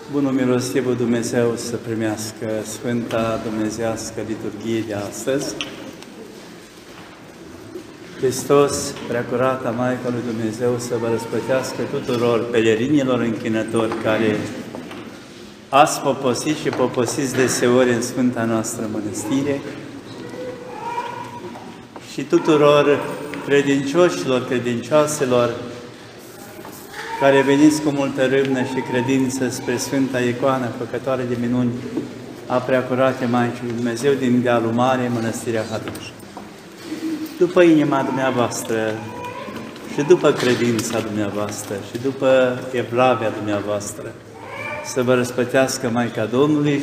Bunul milostivul Dumnezeu să primească Sfânta Dumnezeiască Liturghie de astăzi. Hristos, Preacurata Maica lui Dumnezeu, să vă răsplătească tuturor pelerinilor închinători care ați poposit și poposiți deseori în Sfânta noastră mănăstire și tuturor credincioșilor, credincioaselor care veniți cu multă râvnă și credință spre Sfânta Icoană, făcătoare de minuni a Preacurate Maicii lui Dumnezeu din dealul mare, Mănăstirea Haduș. După inima dumneavoastră și după credința dumneavoastră și după evlavia dumneavoastră, să vă răsplătească Maica Domnului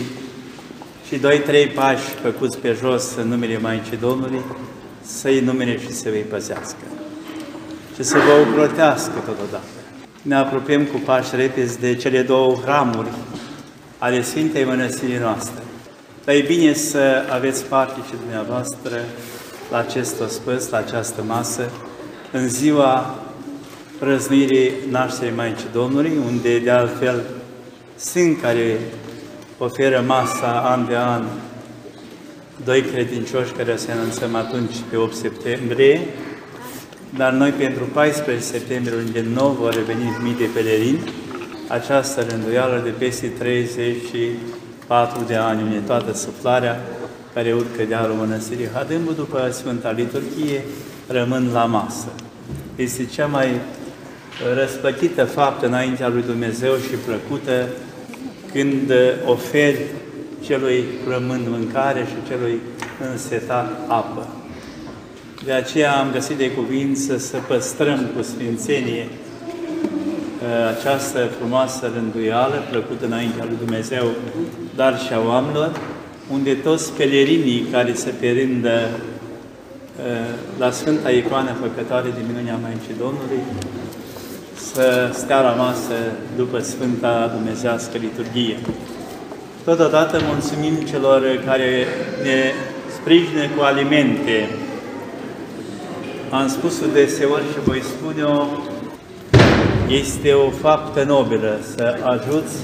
și 2-3 pași făcuți pe jos în numele Maicii Domnului, să-i numere și să vă păzească și să vă ocrotească totodată. Ne apropiem cu pași repezi de cele două hramuri ale Sfintei Mănăstirii noastre. Dar e bine să aveți parte și dumneavoastră la acest ospăț, la această masă, în ziua prăznuirii nașterii Maicii Domnului, unde de altfel sunt care oferă masa an de an, doi credincioși care o să anunțăm atunci pe 8 septembrie, dar noi pentru 14 septembrie, unde din nou vor reveni mii de pelerini, această rânduială de peste 34 de ani, unde toată suflarea care urcă dealul Mănăstirii Hadâmbu, după Sfânta Liturghie, rămân la masă. Este cea mai răsplătită faptă înaintea lui Dumnezeu și plăcută când oferi celui plămând mâncare și celui însetat apă. De aceea am găsit de cuvință să păstrăm cu sfințenie această frumoasă rânduială, plăcută înaintea lui Dumnezeu, dar și a oamenilor, unde toți pelerinii care se perindă la Sfânta Icoană Făcătoare de minuni a Maicii Domnului, să stea la masă după Sfânta Dumnezeiască Liturghie. Totodată mulțumim celor care ne sprijină cu alimente. Am spus-o deseori și voi spune-o, este o faptă nobilă să ajuți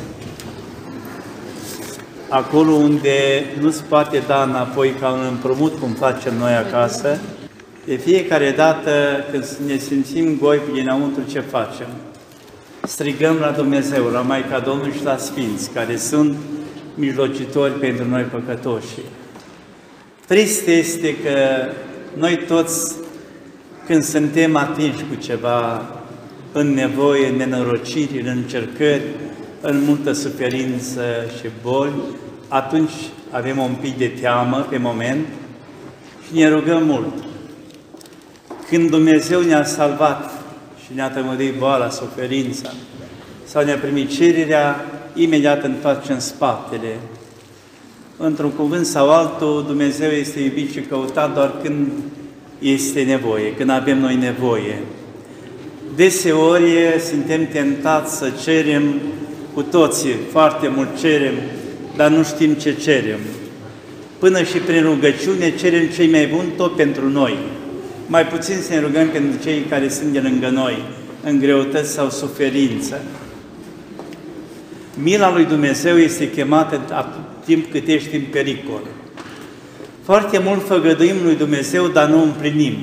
acolo unde nu-ți poate da înapoi ca un împrumut, cum facem noi acasă. De fiecare dată când ne simțim goi dinăuntru, ce facem? Strigăm la Dumnezeu, la Maica Domnului și la Sfinți, care sunt mijlocitori pentru noi păcătoși. Trist este că noi toți, când suntem atinși cu ceva, în nevoie, în nenorociri, în încercări, în multă suferință și boli, atunci avem un pic de teamă pe moment și ne rugăm mult. Când Dumnezeu ne-a salvat și ne-a tămăduit boala, suferința, sau ne-a primit cererea, imediat întoarcem spatele. Într-un cuvânt sau altul, Dumnezeu este iubit și căutat doar când este nevoie, când avem noi nevoie. Deseori suntem tentați să cerem cu toții, foarte mult cerem, dar nu știm ce cerem. Până și prin rugăciune cerem cei mai buni tot pentru noi. Mai puțin să ne rugăm pentru cei care sunt de lângă noi, în greutăți sau suferință. Mila lui Dumnezeu este chemată atât timp cât ești în pericol. Foarte mult făgăduim lui Dumnezeu, dar nu împlinim.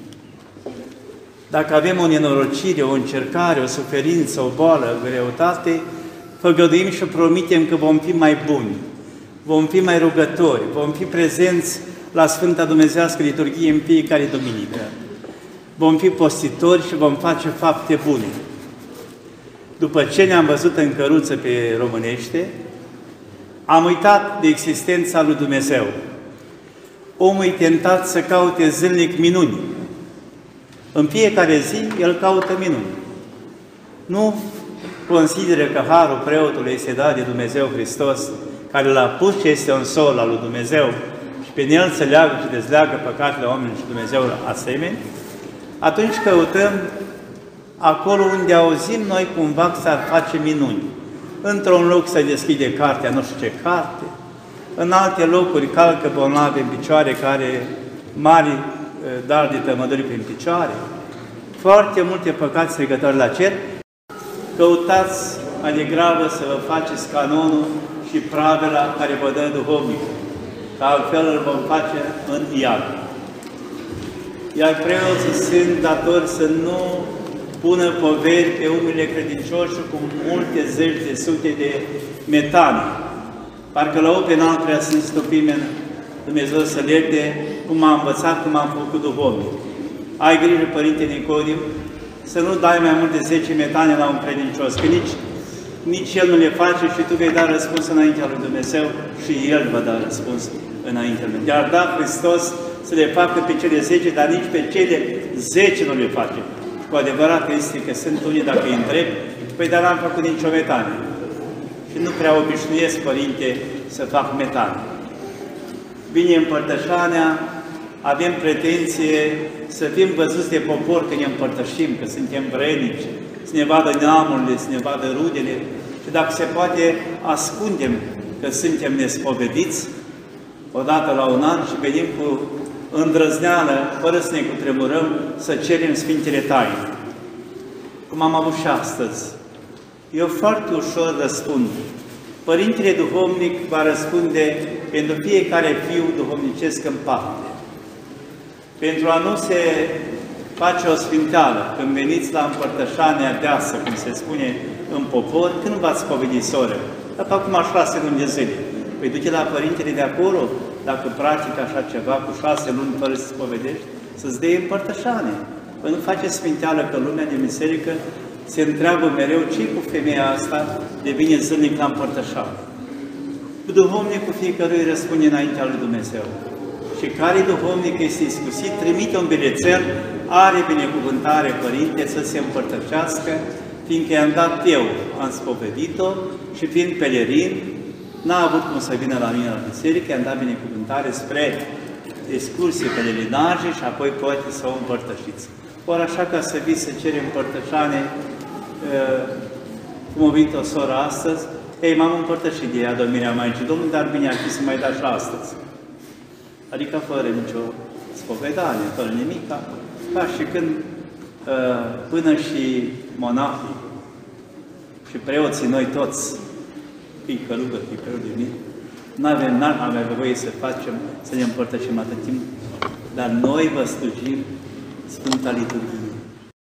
Dacă avem o nenorocire, o încercare, o suferință, o boală, o greutate, făgăduim și promitem că vom fi mai buni, vom fi mai rugători, vom fi prezenți la Sfânta Dumnezeiască Liturghie în fiecare duminică. Vom fi postitori și vom face fapte bune. După ce ne-am văzut în căruță pe românește, am uitat de existența lui Dumnezeu. Omul e tentat să caute zilnic minuni. În fiecare zi, el caută minuni. Nu consideră că harul preotului este dat de Dumnezeu Hristos, care l-a pus și este un sol al lui Dumnezeu, și prin el se leagă și dezleagă păcatele oamenilor și Dumnezeu asemenea, atunci căutăm acolo unde auzim noi cumva că s-ar face minuni. Într-un loc se deschide cartea, nu știu ce carte, în alte locuri calcă bolnavi în picioare, care mari dar de tămăduri prin picioare, foarte multe păcate strigătoare la cer. Căutați mai degrabă să vă faceți canonul și pravila care vă dă duhovnicul, că altfel îl vom face în iad. Iar preoții sunt datori să nu pună poveri pe umerile credincioșilor cu multe zeci de sute de metane. Parcă la Open Altrea sunt stopime, Dumnezeu să lerte, cum am învățat, cum am făcut duhovnic. Ai grijă, Părinte Nicodim, să nu dai mai mult de 10 metane la un credincios, că nici el nu le face și tu vei da răspuns înaintea lui Dumnezeu și El va da răspuns înaintea lui. Iar da Hristos să le facă pe cele 10, dar nici pe cele 10 nu le face. Cu adevărat este că sunt unii, dacă îi întreb, păi dar n-am făcut nicio metane. Și nu prea obișnuiesc, Părinte, să fac metane. Vine împărtășania, avem pretenție să fim văzuți de popor că ne împărtășim, că suntem vrednici, să ne vadă neamurile, să ne vadă rudele și dacă se poate ascundem că suntem nespovediți odată la un an și venim cu îndrăzneală, fără să ne cutremurăm, să cerem Sfintele Taine. Cum am avut și astăzi. Eu foarte ușor răspund. Părintele Duhovnic va răspunde pentru fiecare fiu duhovnicesc în parte. Pentru a nu se face o sfinteală, când veniți la împărtășania deasă, cum se spune în popor, când v-ați spovedit, soră? Dar acum 6 luni de zile. Păi duce la părintele de acolo, dacă practică așa ceva cu 6 luni fără să spovedești, să-ți dea împărtășane. Păi nu face sfinteală că lumea de biserică se întreabă mereu ce cu femeia asta devine zilnic la împărtășare. Cu duhovnicul fiecărui răspunde înaintea lui Dumnezeu. Și care duhovnic este iscusit, trimite un bilețel, are binecuvântare, Părinte, să se împărtășească, fiindcă i-am dat eu, am spovedit-o și fiind pelerin, n-a avut cum să vină la mine la biserică, i-am dat binecuvântare spre excursie, pelerinaje și apoi poate să o împărtășiți. Ori așa ca să vii să ceri împărtășane, cum a venit o soră astăzi, ei, m-am împărtășit de ea, Domnirea Maicii Domnului, dar bine ar fi să mai da și astăzi. Adică fără nicio spovedanie, fără nimica, ca și când până și monahii și preoții, noi toți, fii călugări, fii preoți de mine, n-am avea voie să facem, să ne împărtășim atât timp, dar noi vă slujim Sfânta Liturghie.